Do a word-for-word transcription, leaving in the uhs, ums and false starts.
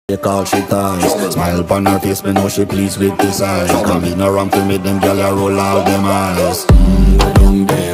Take all she ties. Smile upon her face, me know she pleased with this eye. Come in around to me, them gyal a roll out them eyes. Mmm, go down there.